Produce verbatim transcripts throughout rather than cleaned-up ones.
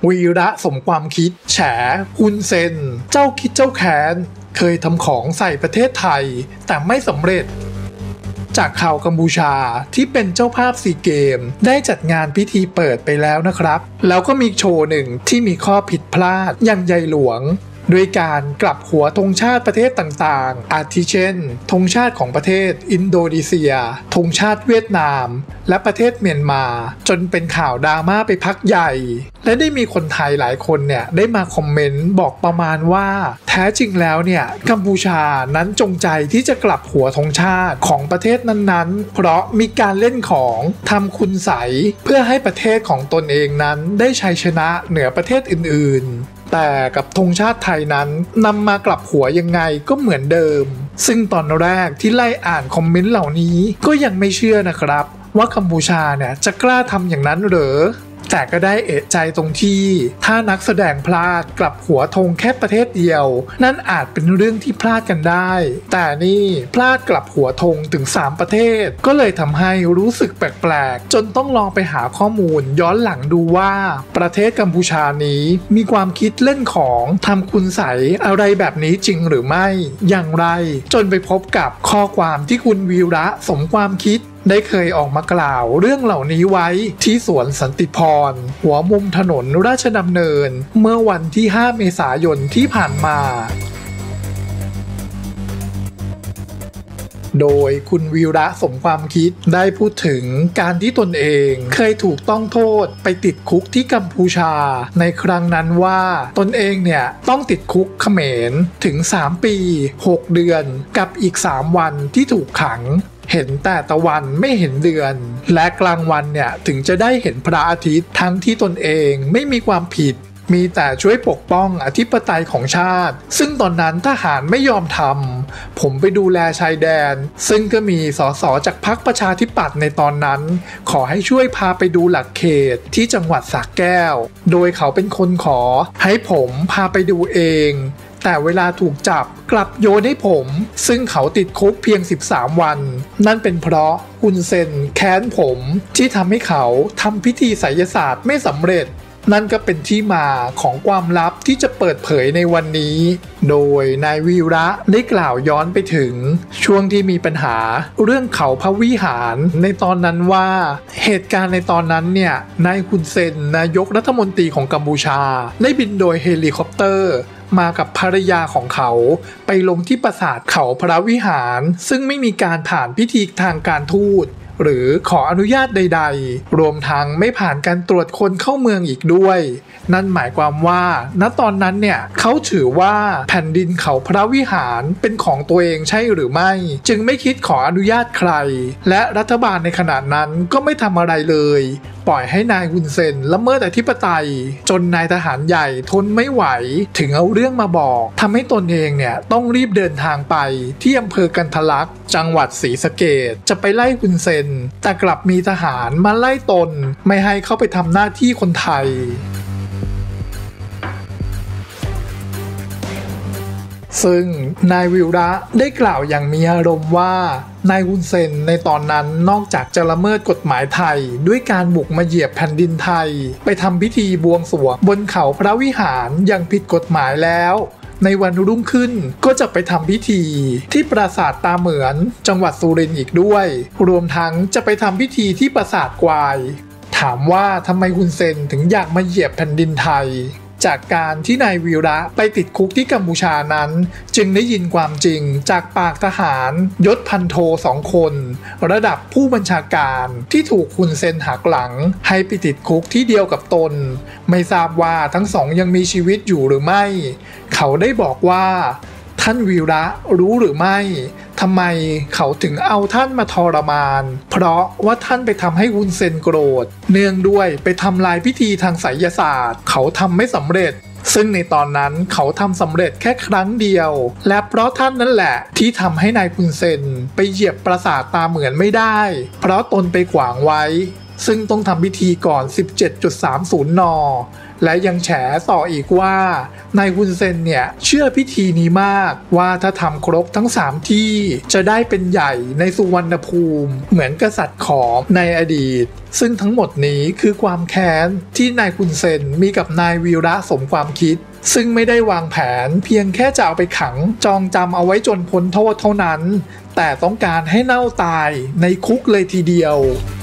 วีระสมความคิดแฉฮุนเซนเจ้าคิดเจ้าแค้นเคยทำของใส่ประเทศไทยแต่ไม่สำเร็จจากข่าวกัมพูชาที่เป็นเจ้าภาพซีเกมได้จัดงานพิธีเปิดไปแล้วนะครับแล้วก็มีโชว์หนึ่งที่มีข้อผิดพลาดอย่างใหญ่หลวงด้วยการกลับหัวธงชาติประเทศต่างๆอาทิเช่นธงชาติของประเทศอินโดนีเซียธงชาติเวียดนามและประเทศเมียนมาจนเป็นข่าวดราม่าไปพักใหญ่และได้มีคนไทยหลายคนเนี่ยได้มาคอมเมนต์บอกประมาณว่าแท้จริงแล้วเนี่ยกัมพูชานั้นจงใจที่จะกลับหัวธงชาติของประเทศนั้นๆเพราะมีการเล่นของทำคุณใสเพื่อให้ประเทศของตนเองนั้นได้ชัยชนะเหนือประเทศอื่นๆแต่กับธงชาติไทยนั้นนำมากลับหัวยังไงก็เหมือนเดิมซึ่งตอนแรกที่ไล่อ่านคอมเมนต์เหล่านี้ก็ยังไม่เชื่อนะครับว่ากัมพูชาเนี่ยจะกล้าทำอย่างนั้นเหรอแต่ก็ได้เอะใจตรงที่ถ้านักแสดงพลาดกลับหัวธงแค่ประเทศเดียวนั่นอาจเป็นเรื่องที่พลาดกันได้แต่นี่พลาดกลับหัวธงถึงสามประเทศก็เลยทำให้รู้สึกแปลกๆจนต้องลองไปหาข้อมูลย้อนหลังดูว่าประเทศกัมพูชานี้มีความคิดเล่นของทำคุณใสอะไรแบบนี้จริงหรือไม่อย่างไรจนไปพบกับข้อความที่คุณวีระสมความคิดได้เคยออกมากล่าวเรื่องเหล่านี้ไว้ที่สวนสันติพรหัวมุมถนนราชดำเนินเมื่อวันที่ห้าเมษายนที่ผ่านมาโดยคุณวีระสมความคิดได้พูดถึงการที่ตนเองเคยถูกต้องโทษไปติดคุกที่กัมพูชาในครั้งนั้นว่าตนเองเนี่ยต้องติดคุกเขมรถึงสามปีหกเดือนกับอีกสามวันที่ถูกขังเห็นแต่ตะวันไม่เห็นเดือนและกลางวันเนี่ยถึงจะได้เห็นพระอาทิตย์ทั้งที่ตนเองไม่มีความผิดมีแต่ช่วยปกป้องอธิปไตยของชาติซึ่งตอนนั้นทหารไม่ยอมทำผมไปดูแลชายแดนซึ่งก็มีสสจากพรรคประชาธิปัตย์ในตอนนั้นขอให้ช่วยพาไปดูหลักเขตที่จังหวัดสระแก้วโดยเขาเป็นคนขอให้ผมพาไปดูเองแต่เวลาถูกจับกลับโยนให้ผมซึ่งเขาติดคุกเพียงสิบสามวันนั่นเป็นเพราะฮุนเซนแค้นผมที่ทำให้เขาทำพิธีไสยศาสตร์ไม่สำเร็จนั่นก็เป็นที่มาของความลับที่จะเปิดเผยในวันนี้โดยนายวีระได้กล่าวย้อนไปถึงช่วงที่มีปัญหาเรื่องเขาพระวิหารในตอนนั้นว่าเหตุการณ์ในตอนนั้นเนี่ยนายฮุนเซนนายกรัฐมนตรีของกัมพูชาได้บินโดยเฮลิคอปเตอร์มากับภรรยาของเขาไปลงที่ปราสาทเขาพระวิหารซึ่งไม่มีการผ่านพิธีทางการทูตหรือขออนุญาตใดๆรวมทั้งไม่ผ่านการตรวจคนเข้าเมืองอีกด้วยนั่นหมายความว่าณตอนนั้นเนี่ยเขาถือว่าแผ่นดินเขาพระวิหารเป็นของตัวเองใช่หรือไม่จึงไม่คิดขออนุญาตใครและรัฐบาลในขณะนั้นก็ไม่ทำอะไรเลยปล่อยให้นายฮุนเซนละเมิดอธิปไตยจนนายทหารใหญ่ทนไม่ไหวถึงเอาเรื่องมาบอกทำให้ตนเองเนี่ยต้องรีบเดินทางไปที่อำเภอกันทะลักจังหวัดศรีสะเกษจะไปไล่ฮุนเซนแต่กลับมีทหารมาไล่ตนไม่ให้เข้าไปทำหน้าที่คนไทยซึ่งนายวิระได้กล่าวอย่างมีอารมณ์ว่านายฮุนเซนในตอนนั้นนอกจากจะละเมิดกฎหมายไทยด้วยการบุกมาเหยียบแผ่นดินไทยไปทำพิธีบวงสรวงบนเขาพระวิหารอย่างผิดกฎหมายแล้วในวันรุ่งขึ้นก็จะไปทำพิธีที่ปราสาทตาเหมือนจังหวัดสุรินทร์อีกด้วยรวมทั้งจะไปทำพิธีที่ปราสาทกวายถามว่าทำไมฮุนเซนถึงอยากมาเหยียบแผ่นดินไทยจากการที่นายวีระไปติดคุกที่กัมพูชานั้นจึงได้ยินความจริงจากปากทหารยศพันโทสองคนระดับผู้บัญชาการที่ถูกฮุนเซนหักหลังให้ไปติดคุกที่เดียวกับตนไม่ทราบว่าทั้งสองยังมีชีวิตอยู่หรือไม่เขาได้บอกว่าท่านวีระรู้หรือไม่ทำไมเขาถึงเอาท่านมาทรมานเพราะว่าท่านไปทำให้ฮุนเซนโกรธเนื่องด้วยไปทำลายพิธีทางไสยศาสตร์เขาทำไม่สำเร็จซึ่งในตอนนั้นเขาทำสำเร็จแค่ครั้งเดียวและเพราะท่านนั่นแหละที่ทำให้นายฮุนเซนไปเหยียบปราสาทตาเหมือนไม่ได้เพราะตนไปขวางไว้ซึ่งต้องทำพิธีก่อน สิบเจ็ดจุดสามศูนย์ นและยังแฉต่ออีกว่านายฮุนเซนเนี่ยเชื่อพิธีนี้มากว่าถ้าทำครบทั้งสามที่จะได้เป็นใหญ่ในสุวรรณภูมิเหมือนกษัตริย์ขอมในอดีตซึ่งทั้งหมดนี้คือความแค้นที่นายฮุนเซนมีกับนายวีระสมความคิดซึ่งไม่ได้วางแผนเพียงแค่จะเอาไปขังจองจำเอาไว้จนพ้นโทษเท่านั้นแต่ต้องการให้เน่าตายในคุกเลยทีเดียว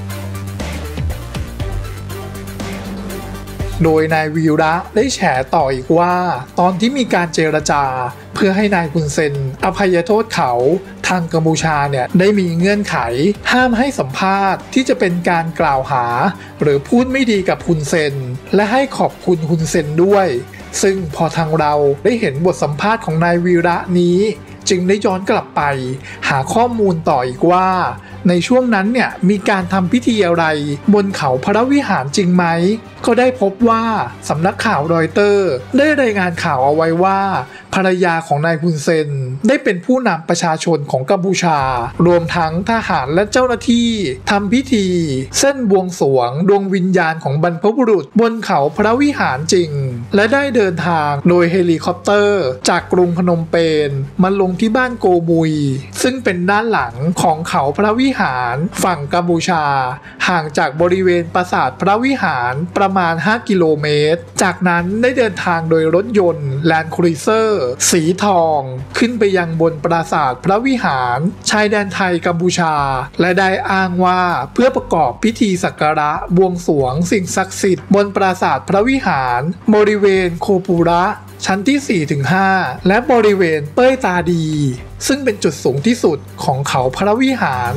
โดยนายวีระได้แฉต่ออีกว่าตอนที่มีการเจรจาเพื่อให้นายฮุนเซนอภัยโทษเขาทางกัมพูชาเนี่ยได้มีเงื่อนไขห้ามให้สัมภาษณ์ที่จะเป็นการกล่าวหาหรือพูดไม่ดีกับฮุนเซนและให้ขอบคุณฮุนเซนด้วยซึ่งพอทางเราได้เห็นบทสัมภาษณ์ของนายวีระนี้จึงได้ย้อนกลับไปหาข้อมูลต่ออีกว่าในช่วงนั้นเนี่ยมีการทำพิธีอะไรบนเขาพระวิหารจริงไหมก็ได้พบว่าสำนักข่าวรอยเตอร์ได้รายงานข่าวเอาไว้ว่าภรรยาของนายฮุนเซนได้เป็นผู้นำประชาชนของกัมพูชารวมทั้งทหารและเจ้าหน้าที่ทำพิธีเส้นบวงสรวงดวงวิญญาณของบรรพบุรุษบนเขาพระวิหารจริงและได้เดินทางโดยเฮลิคอปเตอร์จากกรุงพนมเปญมาลงที่บ้านโกมุยซึ่งเป็นด้านหลังของเขาพระวิหารฝั่งกัมพูชาห่างจากบริเวณปราสาทพระวิหารประมาณห้ากิโลเมตรจากนั้นได้เดินทางโดยรถยนต์แลนด์ครูเซอร์สีทองขึ้นไปยังบนปราสาทพระวิหารชายแดนไทยกัมพูชาและได้อ้างว่าเพื่อประกอบพิธีสักการะบวงสรวงสิ่งศักดิ์สิทธิ์บนปราสาทพระวิหารบริเวณโคปุระชั้นที่ สี่ถึงห้า และบริเวณเป้ยตาดีซึ่งเป็นจุดสูงที่สุดของเขาพระวิหาร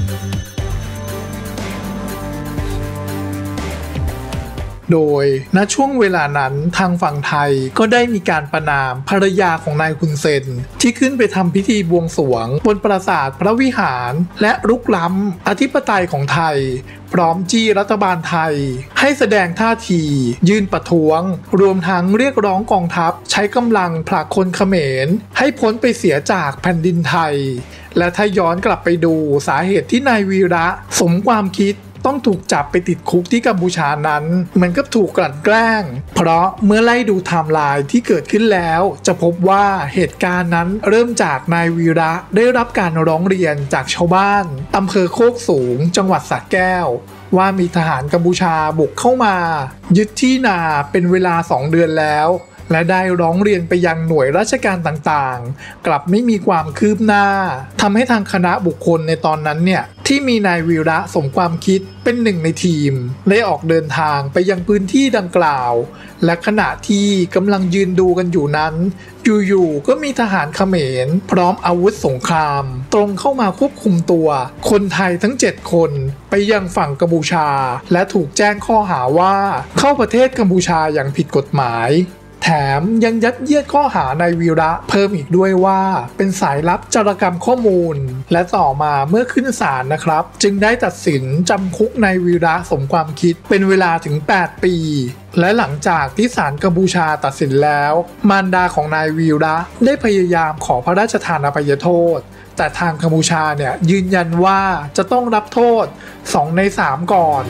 โดยณช่วงเวลานั้นทางฝั่งไทยก็ได้มีการประนามภรรยาของนายฮุนเซนที่ขึ้นไปทำพิธีบวงสรวงบนปราสาทพระวิหารและรุกล้ำอธิปไตยของไทยพร้อมจี้รัฐบาลไทยให้แสดงท่าทียื่นประท้วงรวมทั้งเรียกร้องกองทัพใช้กำลังผลักคนเขมรให้พ้นไปเสียจากแผ่นดินไทยและถ้าย้อนกลับไปดูสาเหตุที่นายวีระสมความคิดต้องถูกจับไปติดคุกที่กัมพูชานั้นเหมือนกับถูกกลั่นแกล้งเพราะเมื่อไล่ดูไทม์ไลน์ที่เกิดขึ้นแล้วจะพบว่าเหตุการณ์นั้นเริ่มจากนายวีระได้รับการร้องเรียนจากชาวบ้านอำเภอโคกสูงจังหวัดสระแก้วว่ามีทหารกัมพูชาบุกเข้ามายึดที่นาเป็นเวลาสองเดือนแล้วและได้ร้องเรียนไปยังหน่วยราชการต่างๆกลับไม่มีความคืบหน้าทำให้ทางคณะบุคคลในตอนนั้นเนี่ยที่มีนายวีระสมความคิดเป็นหนึ่งในทีมได้ออกเดินทางไปยังพื้นที่ดังกล่าวและขณะที่กำลังยืนดูกันอยู่นั้นอยู่ๆก็มีทหารเขมรพร้อมอาวุธสงครามตรงเข้ามาควบคุมตัวคนไทยทั้งเจ็ดคนไปยังฝั่งกัมพูชาและถูกแจ้งข้อหาว่าเข้าประเทศกัมพูชาอย่างผิดกฎหมายแถมยังยัดเยียดข้อหานายวีระเพิ่มอีกด้วยว่าเป็นสายลับจารกรรมข้อมูลและต่อมาเมื่อขึ้นศาลนะครับจึงได้ตัดสินจำคุกนายวีระสมความคิดเป็นเวลาถึงแปดปีและหลังจากที่ศาลกัมพูชาตัดสินแล้วมารดาของนายวีระได้พยายามขอพระราชทานอภัยโทษแต่ทางกัมพูชาเนี่ยยืนยันว่าจะต้องรับโทษสองในสามก่อน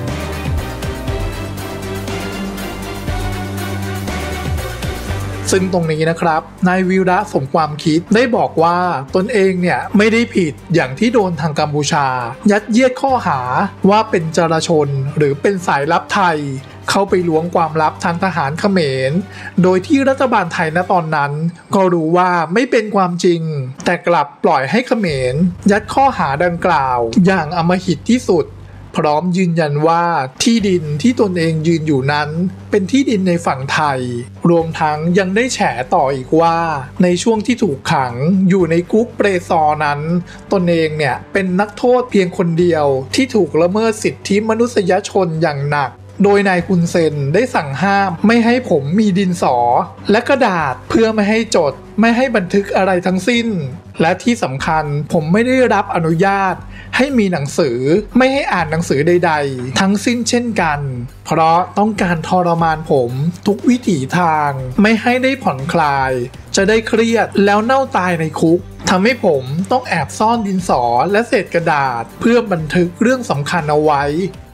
ซึ่งตรงนี้นะครับนายวีระสมความคิดได้บอกว่าตนเองเนี่ยไม่ได้ผิดอย่างที่โดนทางกัมพูชายัดเยียดข้อหาว่าเป็นจารชนหรือเป็นสายลับไทยเข้าไปล้วงความลับทางทหารเขมรโดยที่รัฐบาลไทยณตอนนั้นก็รู้ว่าไม่เป็นความจริงแต่กลับปล่อยให้เขมรยัดข้อหาดังกล่าวอย่างอำมหิตที่สุดพร้อมยืนยันว่าที่ดินที่ตนเองยืนอยู่นั้นเป็นที่ดินในฝั่งไทยรวมทั้งยังได้แฉต่ออีกว่าในช่วงที่ถูกขังอยู่ในคุกเปรซอนั้นตนเองเนี่ยเป็นนักโทษเพียงคนเดียวที่ถูกละเมิดสิทธิมนุษยชนอย่างหนักโดยนายฮุนเซนได้สั่งห้ามไม่ให้ผมมีดินสอและกระดาษเพื่อไม่ให้จดไม่ให้บันทึกอะไรทั้งสิ้นและที่สำคัญผมไม่ได้รับอนุญาตให้มีหนังสือไม่ให้อ่านหนังสือใดๆทั้งสิ้นเช่นกันเพราะต้องการทรมานผมทุกวิถีทางไม่ให้ได้ผ่อนคลายจะได้เครียดแล้วเน่าตายในคุกทำให้ผมต้องแอบซ่อนดินสอและเศษกระดาษเพื่อบันทึกเรื่องสำคัญเอาไว้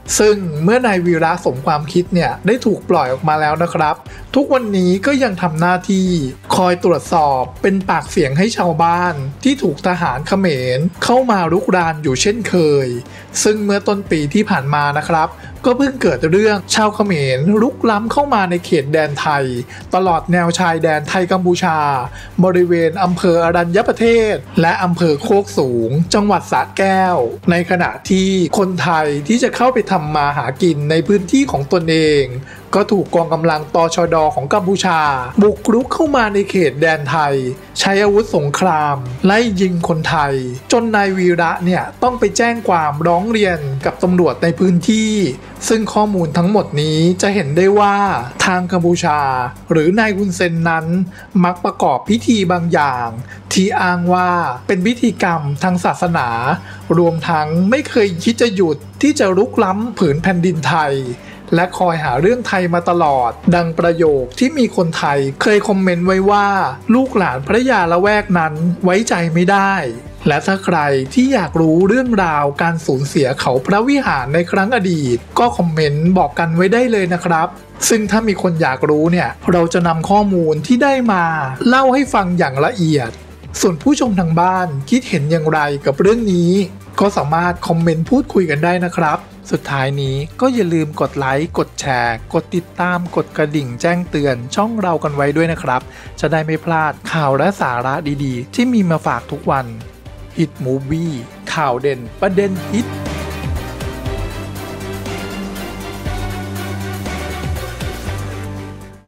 ซึ่งเมื่อนายวีระสมความคิดเนี่ยได้ถูกปล่อยออกมาแล้วนะครับทุกวันนี้ก็ยังทำหน้าที่คอยตรวจสอบเป็นปากเสียงให้ชาวบ้านที่ถูกทหารเขมรเข้ามารุกรานอยู่เช่นเคยซึ่งเมื่อต้นปีที่ผ่านมานะครับก็เพิ่งเกิดเรื่องชาวเขมรรุกล้ำเข้ามาในเขตแดนไทยตลอดแนวชายแดนไทยกัมพูชาบริเวณอำเภออรัญญประเทศและอำเภอโคกสูงจังหวัดสระแก้วในขณะที่คนไทยที่จะเข้าไปทำมาหากินในพื้นที่ของตนเองก็ถูกกองกำลังตชด.ของกัมพูชาบุกรุกเข้ามาในเขตแดนไทยใช้อาวุธสงครามไล่ยิงคนไทยจนนายวีระเนี่ยต้องไปแจ้งความร้องเรียนกับตำรวจในพื้นที่ซึ่งข้อมูลทั้งหมดนี้จะเห็นได้ว่าทางกัมพูชาหรือนายฮุนเซนนั้นมักประกอบพิธีบางอย่างที่อ้างว่าเป็นพิธีกรรมทางศาสนารวมทั้งไม่เคยคิดจะหยุดที่จะรุกล้ำผืนแผ่นดินไทยและคอยหาเรื่องไทยมาตลอดดังประโยคที่มีคนไทยเคยคอมเมนต์ไว้ว่าลูกหลานพระยาละแวกนั้นไว้ใจไม่ได้และถ้าใครที่อยากรู้เรื่องราวการสูญเสียเขาพระวิหารในครั้งอดีตก็คอมเมนต์บอกกันไว้ได้เลยนะครับซึ่งถ้ามีคนอยากรู้เนี่ยเราจะนำข้อมูลที่ได้มาเล่าให้ฟังอย่างละเอียดส่วนผู้ชมทางบ้านคิดเห็นอย่างไรกับเรื่องนี้ก็สามารถคอมเมนต์พูดคุยกันได้นะครับสุดท้ายนี้ก็อย่าลืมกดไลค์กดแชร์กดติดตามกดกระดิ่งแจ้งเตือนช่องเรากันไว้ด้วยนะครับจะได้ไม่พลาดข่าวและสาระดีๆที่มีมาฝากทุกวัน Hit Movie ข่าวเด่นประเด็นฮิต